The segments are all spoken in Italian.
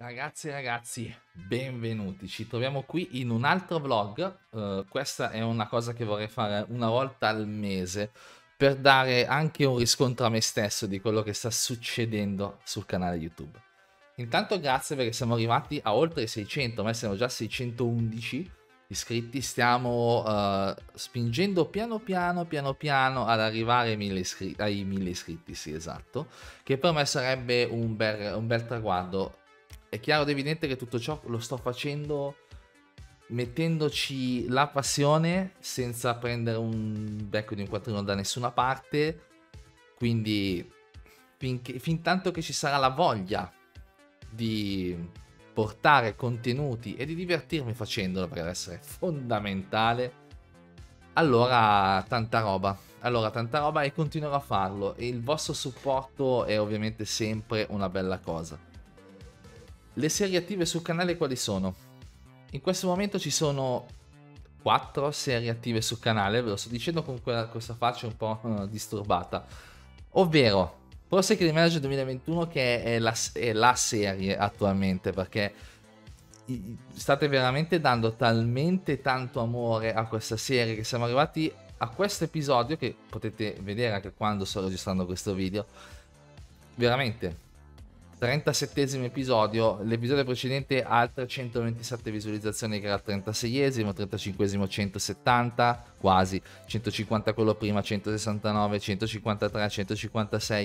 Ragazzi e ragazzi, benvenuti. Ci troviamo qui in un altro vlog. Questa è una cosa che vorrei fare una volta al mese per dare anche un riscontro a me stesso di quello che sta succedendo sul canale YouTube. Intanto grazie perché siamo arrivati a oltre 600, ma siamo già a 611 iscritti. Stiamo spingendo piano piano ad arrivare ai 1000 iscritti, sì, esatto, che per me sarebbe un bel traguardo. È chiaro ed evidente che tutto ciò lo sto facendo mettendoci la passione senza prendere un becco di un quattrino da nessuna parte, quindi fin tanto che ci sarà la voglia di portare contenuti e di divertirmi facendolo, perché deve essere fondamentale, allora tanta roba e continuerò a farlo, e il vostro supporto è ovviamente sempre una bella cosa. Le serie attive sul canale quali sono? In questo momento ci sono 4 serie attive sul canale, ve lo sto dicendo con questa faccia un po' disturbata, ovvero Pro Secret Manager 2021, che è la serie attualmente, perché state veramente dando talmente tanto amore a questa serie che siamo arrivati a questo episodio, che potete vedere anche quando sto registrando questo video, veramente 37esimo episodio. L'episodio precedente ha altre 127 visualizzazioni, che era il 36esimo, 35esimo 170, quasi 150 quello prima, 169, 153, 156.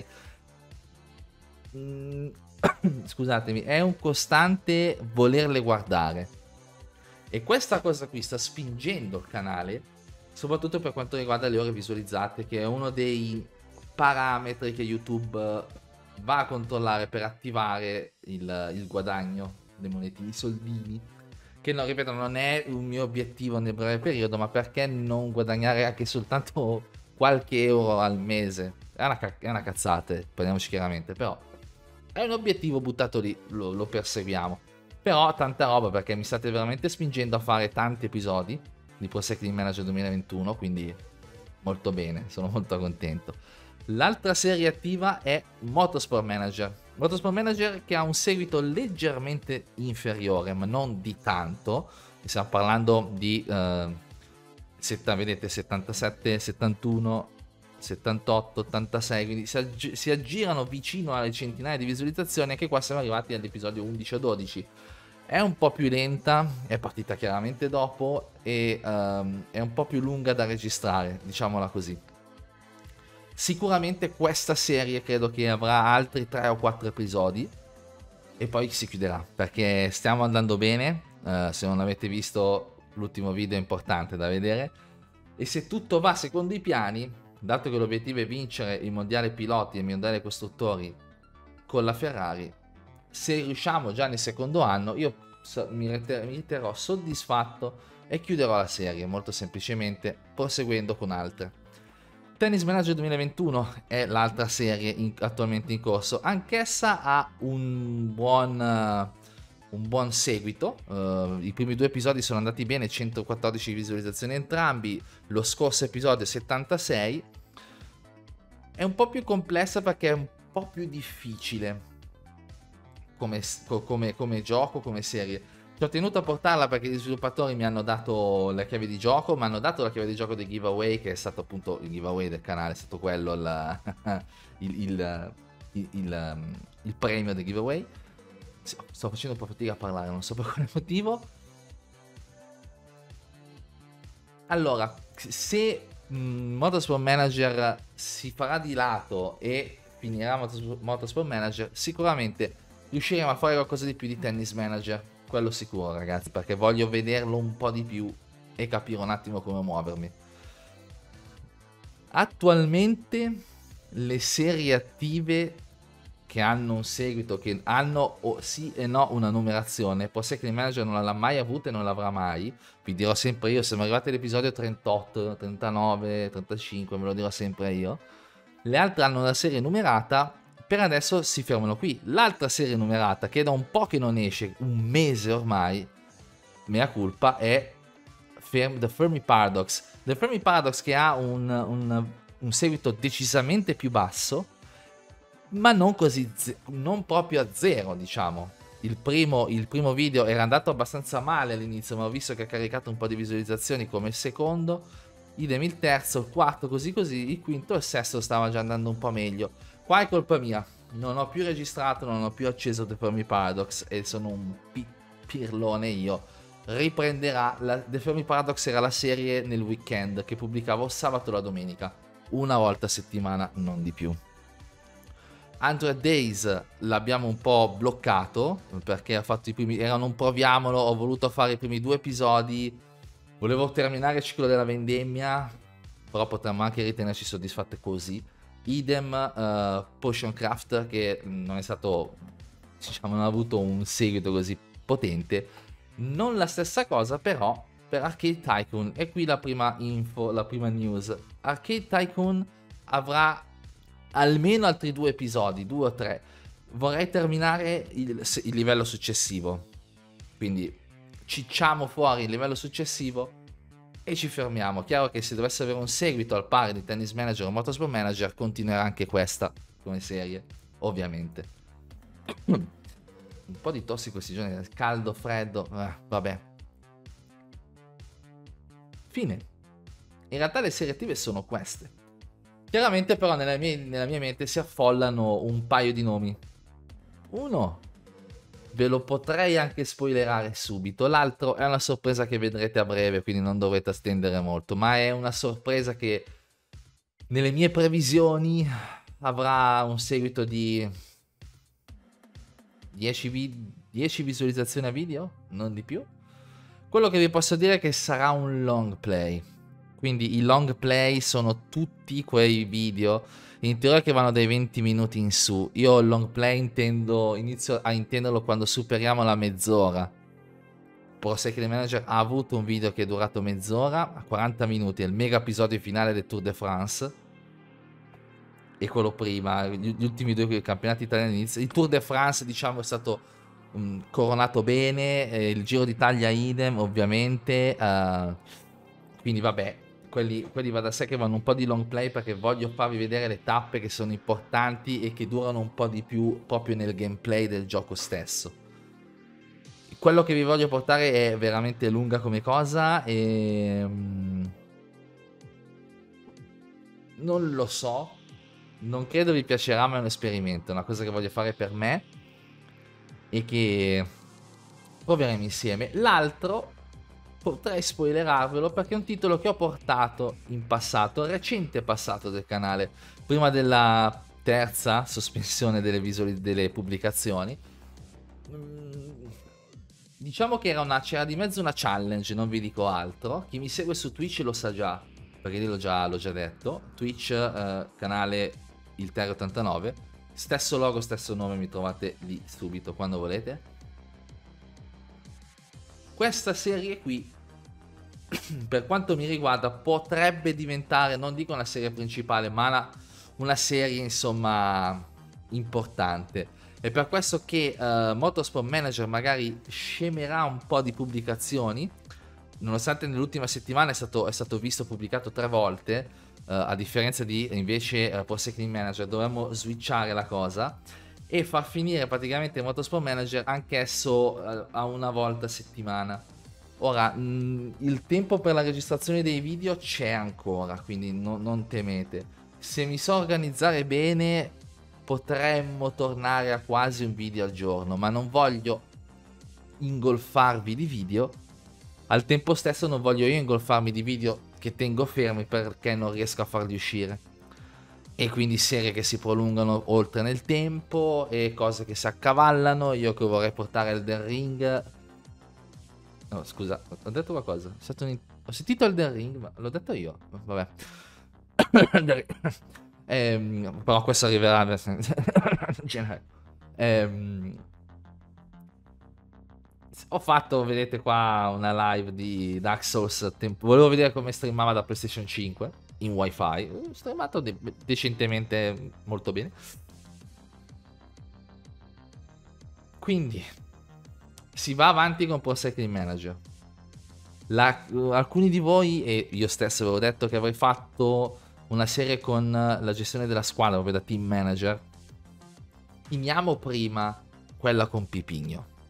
Scusatemi, è un costante volerle guardare, e questa cosa qui sta spingendo il canale, soprattutto per quanto riguarda le ore visualizzate, che è uno dei parametri che YouTube va a controllare per attivare il guadagno, le monetine, i soldini, che non, ripeto, non è un mio obiettivo nel breve periodo, ma perché non guadagnare anche soltanto qualche euro al mese? È una cazzata, parliamoci chiaramente, però è un obiettivo buttato lì, lo perseguiamo. Però tanta roba, perché mi state veramente spingendo a fare tanti episodi di Pro Secret Manager 2021, quindi molto bene, sono molto contento. L'altra serie attiva è Motorsport Manager. Motorsport Manager, che ha un seguito leggermente inferiore, ma non di tanto. Stiamo parlando di vedete, 77, 71, 78, 86, quindi si aggirano vicino alle centinaia di visualizzazioni. Anche qua siamo arrivati all'episodio 11 o 12. È un po' più lenta, è partita chiaramente dopo, e è un po' più lunga da registrare, diciamola così. Sicuramente questa serie credo che avrà altri 3 o 4 episodi e poi si chiuderà, perché stiamo andando bene. Se non avete visto l'ultimo video, è importante da vedere, e se tutto va secondo i piani, dato che l'obiettivo è vincere il mondiale piloti e il mondiale costruttori con la Ferrari, se riusciamo già nel secondo anno, io mi riterrò soddisfatto e chiuderò la serie molto semplicemente, proseguendo con altre. Tennis Manager 2021 è l'altra serie attualmente in corso. Anch'essa ha un buon seguito. I primi 2 episodi sono andati bene, 114 visualizzazioni entrambi. Lo scorso episodio 76. È un po' più complessa perché è un po' più difficile come gioco, come serie. Ci ho tenuto a portarla perché gli sviluppatori mi hanno dato la chiave di gioco, mi hanno dato la chiave di gioco del giveaway, che è stato appunto il giveaway del canale, è stato quello il premio del giveaway. Sto facendo un po' fatica a parlare, non so per quale motivo. Allora, se Motorsport Manager si farà di lato e finirà Motorsport Manager, sicuramente riusciremo a fare qualcosa di più di Tennis Manager. Quello sicuro, ragazzi, perché voglio vederlo un po' di più e capire un attimo come muovermi. Attualmente le serie attive che hanno un seguito, che hanno sì e no una numerazione, Pro Secret Manager non l'ha mai avuta e non l'avrà mai. Vi dirò sempre io, siamo arrivati all'episodio 38, 39, 35, ve lo dirò sempre io. Le altre hanno una serie numerata. Per adesso si fermano qui. L'altra serie numerata, che da un po' che non esce, un mese ormai, mea culpa, è The Fermi Paradox. The Fermi Paradox, che ha un seguito decisamente più basso, ma non così, non proprio a zero, diciamo. il primo video era andato abbastanza male all'inizio, ma ho visto che ha caricato un po' di visualizzazioni come il secondo, idem il terzo, il quarto così così, il quinto e il sesto stava già andando un po' meglio. Qua è colpa mia, non ho più registrato, non ho più acceso The Fermi Paradox e sono un pirlone io. Riprenderà, The Fermi Paradox era la serie nel weekend che pubblicavo sabato e la domenica, una volta a settimana, non di più. 100 Days l'abbiamo un po' bloccato perché ha fatto i primi, erano un proviamolo, ho voluto fare i primi 2 episodi, volevo terminare il ciclo della vendemmia, però potremmo anche ritenerci soddisfatte così. Idem Potion Craft, che non è stato, diciamo, non ha avuto un seguito così potente. Non la stessa cosa però per Arcade Tycoon, e qui la prima info, la prima news. Arcade Tycoon avrà almeno altri 2 episodi, 2 o 3. Vorrei terminare il livello successivo, quindi cicciamo fuori il livello successivo e ci fermiamo. Chiaro che se dovesse avere un seguito al pari di Tennis Manager o Motorsport Manager, continuerà anche questa come serie, ovviamente. Un po' di tossi questi giorni, caldo, freddo, vabbè. Fine. In realtà le serie attive sono queste. Chiaramente però nella mia mente si affollano un paio di nomi. Uno ve lo potrei anche spoilerare subito, l'altro è una sorpresa che vedrete a breve, quindi non dovete stendere molto, ma è una sorpresa che nelle mie previsioni avrà un seguito di 10 visualizzazioni a video, non di più. Quello che vi posso dire è che sarà un long play. Quindi i long play sono tutti quei video in teoria che vanno dai 20 minuti in su. Io il long play inizio a intenderlo quando superiamo la mezz'ora. Pro Cycling Manager ha avuto un video che è durato mezz'ora, a 40 minuti, è il mega episodio finale del Tour de France. E quello prima, gli ultimi 2 campionati italiani all'inizio. Il Tour de France, diciamo, è stato coronato bene, il Giro d'Italia idem, ovviamente. Quindi vabbè, quelli va da sé che vanno un po' di long play perché voglio farvi vedere le tappe che sono importanti e che durano un po' di più proprio nel gameplay del gioco stesso. Quello che vi voglio portare è veramente lunga come cosa e non lo so, non credo vi piacerà, ma è un esperimento, è una cosa che voglio fare per me e che proveremo insieme. L'altro potrei spoilerarvelo perché è un titolo che ho portato in passato, recente passato del canale, prima della terza sospensione delle pubblicazioni. Diciamo che c'era di mezzo una challenge, non vi dico altro. Chi mi segue su Twitch lo sa già, perché io l'ho già detto. Twitch, canale il Terry89, stesso logo, stesso nome, mi trovate lì subito quando volete. Questa serie qui, per quanto mi riguarda, potrebbe diventare, non dico una serie principale, ma una serie insomma importante. È per questo che Motorsport Manager magari scemerà un po' di pubblicazioni, nonostante nell'ultima settimana è stato visto pubblicato 3 volte, a differenza di invece Pro Cycling Manager. Dovremmo switchare la cosa e far finire praticamente Motorsport Manager anch'esso a una volta a settimana. Ora, il tempo per la registrazione dei video c'è ancora, quindi non temete. Se mi so organizzare bene potremmo tornare a quasi un video al giorno, ma non voglio ingolfarvi di video. Al tempo stesso non voglio io ingolfarmi di video che tengo fermi perché non riesco a farli uscire. E quindi serie che si prolungano oltre nel tempo e cose che si accavallano. Io che vorrei portare Elden Ring. No, scusa, ho detto qualcosa. Ho sentito Elden Ring, ma l'ho detto io. Vabbè. Però questo arriverà. Ho fatto, vedete qua, una live di Dark Souls. Volevo vedere come streamava da PlayStation 5 in wifi. Ho streamato decentemente, molto bene. Quindi si va avanti con Pro Cycling Manager. Alcuni di voi, e io stesso avevo detto che avrei fatto una serie con la gestione della squadra, proprio da team manager. Finiamo prima quella con Pipigno.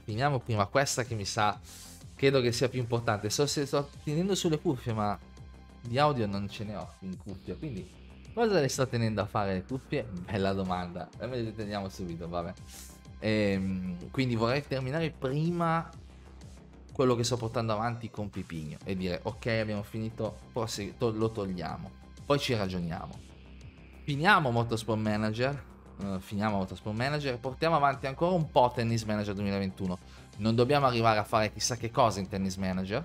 finiamo prima questa che mi sa, credo che sia più importante. Sto tenendo sulle cuffie, ma di audio non ce ne ho in cuffia, quindi cosa le sto tenendo a fare le cuffie? Bella domanda, e me le teniamo subito, vabbè. Quindi vorrei terminare prima quello che sto portando avanti con Pipigno e dire ok, abbiamo finito, lo togliamo, poi ci ragioniamo. Finiamo Motorsport Manager, e portiamo avanti ancora un po' Tennis Manager 2021. Non dobbiamo arrivare a fare chissà che cosa in Tennis Manager,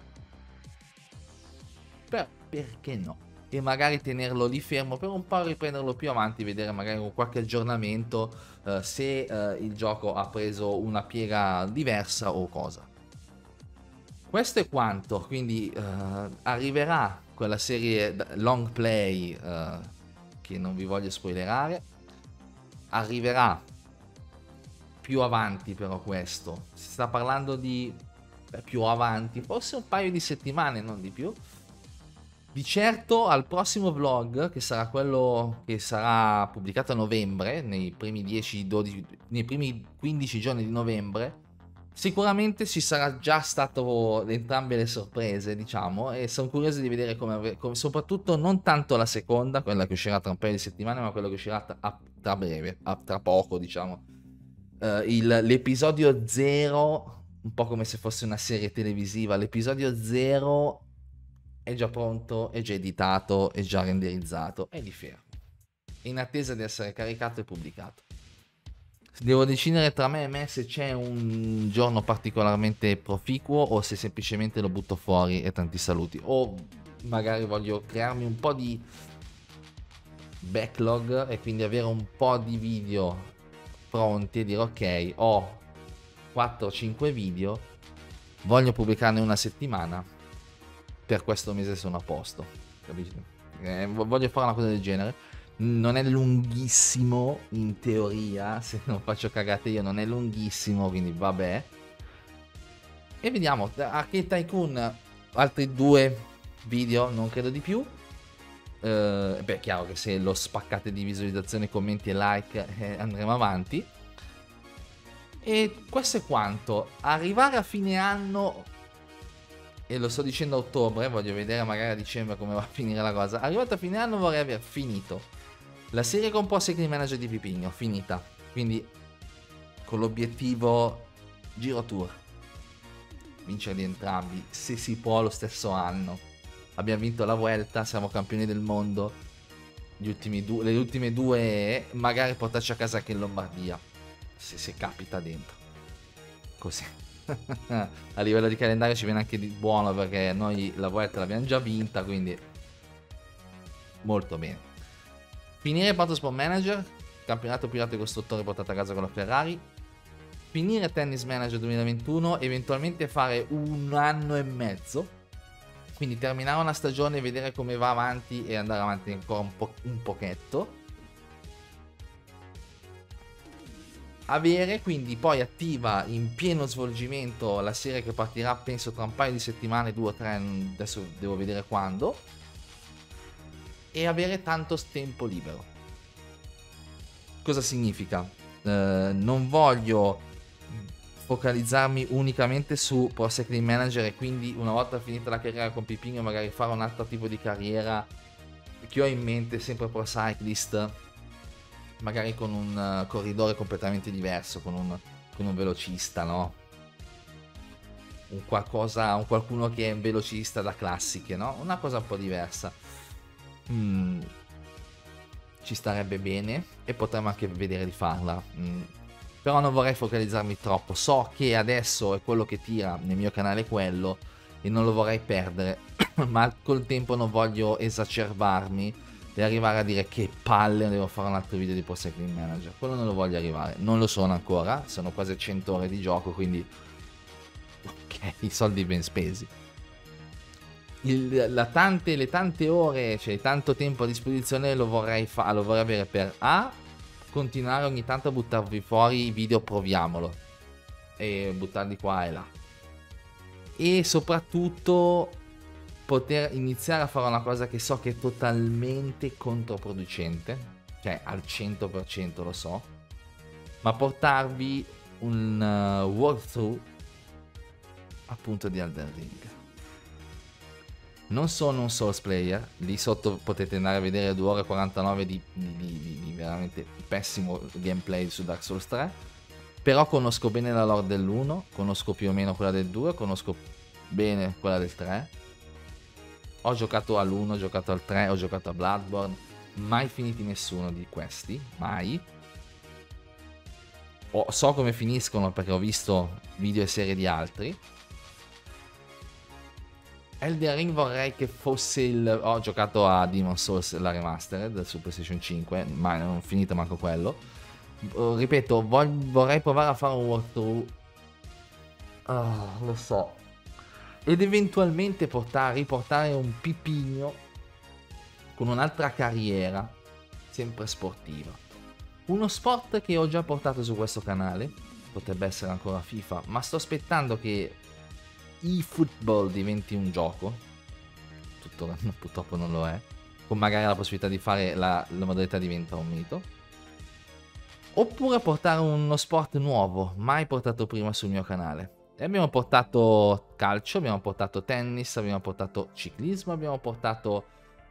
però perché no? E magari tenerlo lì fermo per un po', riprenderlo più avanti, vedere magari con qualche aggiornamento se il gioco ha preso una piega diversa o cosa. Questo è quanto, quindi arriverà quella serie long play che non vi voglio spoilerare, arriverà più avanti però questo, si sta parlando di più avanti, forse un paio di settimane, non di più. Di certo al prossimo vlog, che sarà quello che sarà pubblicato a novembre, nei primi 10-12, nei primi 15 giorni di novembre, sicuramente ci sarà già stato entrambe le sorprese, diciamo, e sono curioso di vedere come soprattutto non tanto la seconda, quella che uscirà tra un paio di settimane, ma quella che uscirà tra breve, tra poco, diciamo. L'episodio 0, un po' come se fosse una serie televisiva, l'episodio 0 è già pronto, è già editato, è già renderizzato, è lì fermo, in attesa di essere caricato e pubblicato. Devo decidere tra me e me se c'è un giorno particolarmente proficuo o se semplicemente lo butto fuori e tanti saluti, o magari voglio crearmi un po' di backlog e quindi avere un po' di video pronti e dire ok, ho 4-5 video, voglio pubblicarne una settimana, per questo mese sono a posto, capisci? Voglio fare una cosa del genere. Non è lunghissimo in teoria, se non faccio cagate io non è lunghissimo, quindi vabbè. E vediamo, Arcade Tycoon altri 2 video, non credo di più. Beh, chiaro che se lo spaccate di visualizzazione, commenti e like andremo avanti. E questo è quanto. Arrivare a fine anno, e lo sto dicendo a ottobre, voglio vedere magari a dicembre come va a finire la cosa. Arrivato a fine anno vorrei aver finito la serie con Pro Cycling Manager di Pipigno, finita. Quindi con l'obiettivo Giro Tour, vincerli entrambi, se si può lo stesso anno. Abbiamo vinto la Vuelta, siamo campioni del mondo, le ultime 2, magari portarci a casa anche in Lombardia, se capita dentro. Così. A livello di calendario ci viene anche di buono, perché noi la Vuelta l'abbiamo già vinta, quindi molto bene. Finire Motorsport Manager, campionato pilota e costruttore portato a casa con la Ferrari. Finire Tennis Manager 2021, eventualmente fare 1 anno e mezzo. Quindi terminare una stagione e vedere come va avanti e andare avanti ancora un pochetto. Avere quindi poi attiva in pieno svolgimento la serie che partirà penso tra un paio di settimane, 2 o 3, adesso devo vedere quando. E avere tanto tempo libero. Cosa significa? Non voglio focalizzarmi unicamente su Pro Cycling Manager e quindi una volta finita la carriera con Pipigno magari fare un altro tipo di carriera che ho in mente, sempre Pro Cyclist, magari con un corridore completamente diverso, con un velocista, no? Un qualcuno che è un velocista da classiche, no? Una cosa un po' diversa. Ci starebbe bene e potremmo anche vedere di farla. Però non vorrei focalizzarmi troppo. So che adesso è quello che tira nel mio canale, quello, e non lo vorrei perdere. Ma col tempo non voglio esacerbarmi e arrivare a dire che palle, devo fare un altro video di Pro Cycling Manager. Quello non lo voglio arrivare. Non lo sono ancora. Sono quasi 100 ore di gioco, quindi ok, i soldi ben spesi. Le tante ore, cioè tanto tempo a disposizione lo vorrei avere per continuare ogni tanto a buttarvi fuori i video, proviamolo, e buttarli qua e là, e soprattutto poter iniziare a fare una cosa che so che è totalmente controproducente, cioè al 100% lo so, ma portarvi un walkthrough appunto di Elden Ring. Non sono un Souls player, lì sotto potete andare a vedere 2 ore e 49 di veramente pessimo gameplay su Dark Souls 3, però conosco bene la lore dell'1, conosco più o meno quella del 2, conosco bene quella del 3, ho giocato all'1, ho giocato al 3, ho giocato a Bloodborne, mai finiti nessuno di questi, mai. So come finiscono perché ho visto video e serie di altri. Elden Ring vorrei che fosse il... Ho giocato a Demon's Souls, la remastered su PlayStation 5, ma non ho finito manco quello. Ripeto, vorrei provare a fare un walkthrough. Lo so. Ed eventualmente riportare un Pipigno con un'altra carriera, sempre sportiva. Uno sport che ho già portato su questo canale, potrebbe essere ancora FIFA, ma sto aspettando che eFootball diventi un gioco, tuttora purtroppo non lo è, con magari la possibilità di fare la modalità diventa un mito, oppure portare uno sport nuovo mai portato prima sul mio canale. E abbiamo portato calcio, abbiamo portato tennis, abbiamo portato ciclismo, abbiamo portato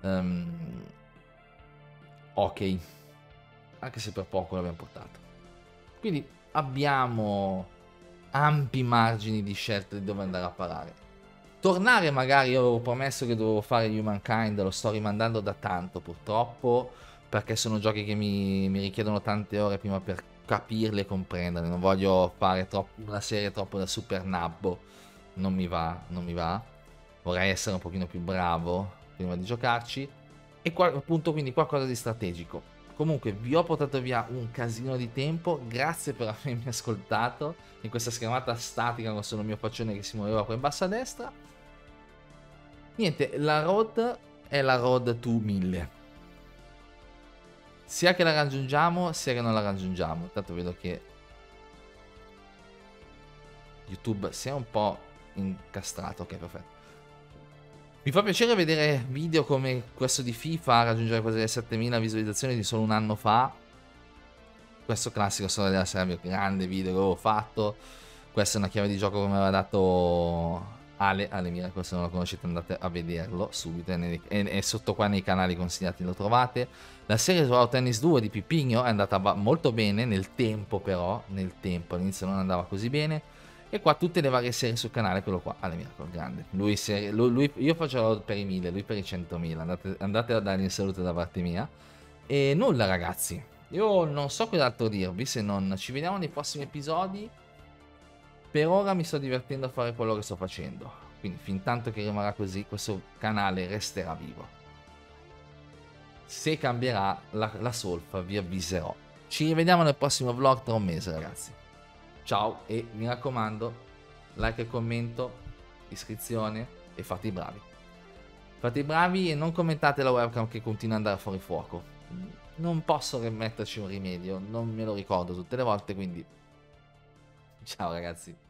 hockey, anche se per poco l'abbiamo portato, quindi abbiamo ampi margini di scelta di dove andare a parare. Tornare magari, io avevo promesso che dovevo fare Humankind, lo sto rimandando da tanto purtroppo, perché sono giochi che mi richiedono tante ore prima per capirli e comprenderli. Non voglio fare una serie troppo da super nabbo, non mi va. Vorrei essere un pochino più bravo prima di giocarci, e appunto quindi qualcosa di strategico. Comunque vi ho portato via un casino di tempo, grazie per avermi ascoltato in questa schermata statica con solo il mio faccione che si muoveva qua in basso a destra. Niente, la road è la road to 1000. Sia che la raggiungiamo, sia che non la raggiungiamo. Intanto vedo che YouTube si è un po' incastrato, ok, perfetto. Mi fa piacere vedere video come questo di FIFA raggiungere quasi le 7000 visualizzazioni di solo un anno fa. Questo classico storia della serie, grande video che avevo fatto. Questa è una chiave di gioco che mi aveva dato Ale Miracle, se non lo conoscete andate a vederlo subito, è sotto qua nei canali consigliati, lo trovate. La serie su Tennis 2 di Pipigno è andata molto bene nel tempo, però all'inizio non andava così bene. E qua tutte le varie serie sul canale, quello qua, Ale Miracle, grande. Lui, io faccio per i 1000, lui per i 100.000. Andate a dargli un saluto da parte mia. E nulla ragazzi, io non so cos'altro dirvi se non ci vediamo nei prossimi episodi. Per ora mi sto divertendo a fare quello che sto facendo, quindi fin tanto che rimarrà così questo canale resterà vivo. Se cambierà la solfa vi avviserò. Ci rivediamo nel prossimo vlog tra un mese ragazzi. Ciao, e mi raccomando, like e commento, iscrizione e fate i bravi. Fate i bravi e non commentate la webcam che continua ad andare fuori fuoco. Non posso metterci un rimedio, non me lo ricordo tutte le volte, quindi ciao ragazzi.